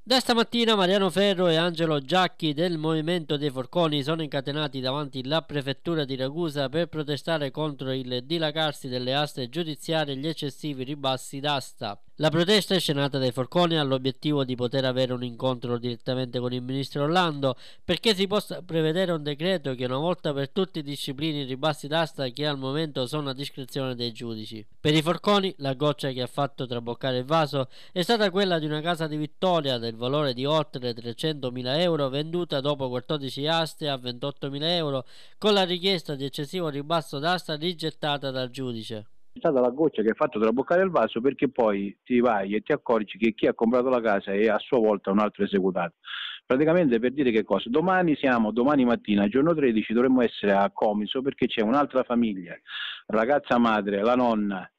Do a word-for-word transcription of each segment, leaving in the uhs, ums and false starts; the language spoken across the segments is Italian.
Da stamattina Mariano Ferro e Angelo Giacchi del Movimento dei Forconi sono incatenati davanti alla prefettura di Ragusa per protestare contro il dilagarsi delle aste giudiziarie e gli eccessivi ribassi d'asta. La protesta è scenata dai Forconi ha l'obiettivo di poter avere un incontro direttamente con il ministro Orlando perché si possa prevedere un decreto che una volta per tutti disciplini i ribassi d'asta che al momento sono a discrezione dei giudici. Per i Forconi la goccia che ha fatto traboccare il vaso è stata quella di una casa di Vittoria del valore di oltre trecentomila euro venduta dopo quattordici aste a ventottomila euro con la richiesta di eccessivo ribasso d'asta rigettata dal giudice. È stata la goccia che ha fatto traboccare il vaso, perché poi ti vai e ti accorgi che chi ha comprato la casa è a sua volta un altro esecutato. Praticamente, per dire che cosa, domani siamo, domani mattina, giorno tredici, dovremmo essere a Comiso perché c'è un'altra famiglia, ragazza madre, la nonna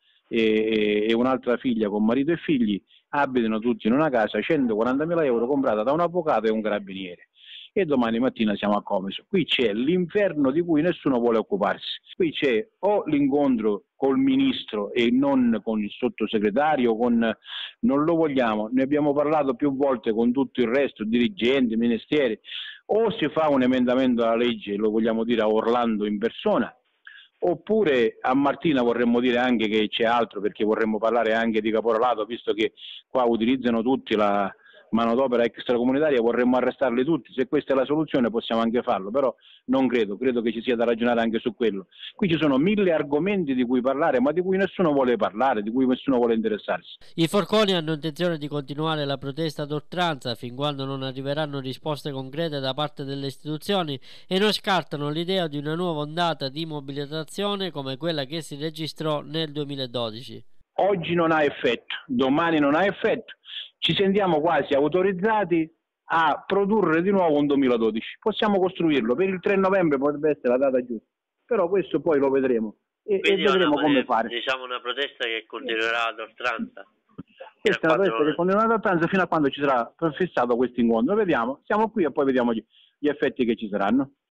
e, e un'altra figlia con marito e figli, abitano tutti in una casa, centoquarantamila euro comprata da un avvocato e un carabiniere. E domani mattina siamo a Comiso. Qui c'è l'inferno di cui nessuno vuole occuparsi. Qui c'è o l'incontro col ministro e non con il sottosegretario, con... non lo vogliamo, ne abbiamo parlato più volte con tutto il resto, dirigenti, ministeri, o si fa un emendamento alla legge, lo vogliamo dire a Orlando in persona, oppure a Martina vorremmo dire anche che c'è altro, perché vorremmo parlare anche di caporalato, visto che qua utilizzano tutti la manodopera extracomunitaria, vorremmo arrestarli tutti. Se questa è la soluzione possiamo anche farlo, però non credo, credo che ci sia da ragionare anche su quello. Qui ci sono mille argomenti di cui parlare, ma di cui nessuno vuole parlare, di cui nessuno vuole interessarsi. I Forconi hanno intenzione di continuare la protesta ad oltranza fin quando non arriveranno risposte concrete da parte delle istituzioni e non scartano l'idea di una nuova ondata di mobilitazione come quella che si registrò nel duemiladodici. Oggi non ha effetto, domani non ha effetto, ci sentiamo quasi autorizzati a produrre di nuovo un duemiladodici. Possiamo costruirlo, per il tre novembre potrebbe essere la data giusta, però questo poi lo vedremo e, e vedremo una, come fare. Diciamo una protesta che continuerà ad oltranza. Questa è una protesta che continuerà ad oltranza fino a quando ci sarà fissato questo incontro. Vediamo, siamo qui e poi vediamo gli, gli effetti che ci saranno.